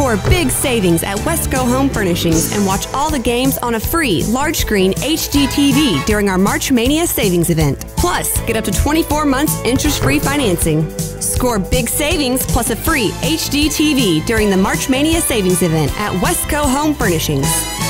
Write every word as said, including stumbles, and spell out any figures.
Score big savings at Westco Home Furnishings and watch all the games on a free large-screen H D T V during our March Mania savings event. Plus, get up to twenty-four months interest-free financing. Score big savings plus a free H D T V during the March Mania savings event at Westco Home Furnishings.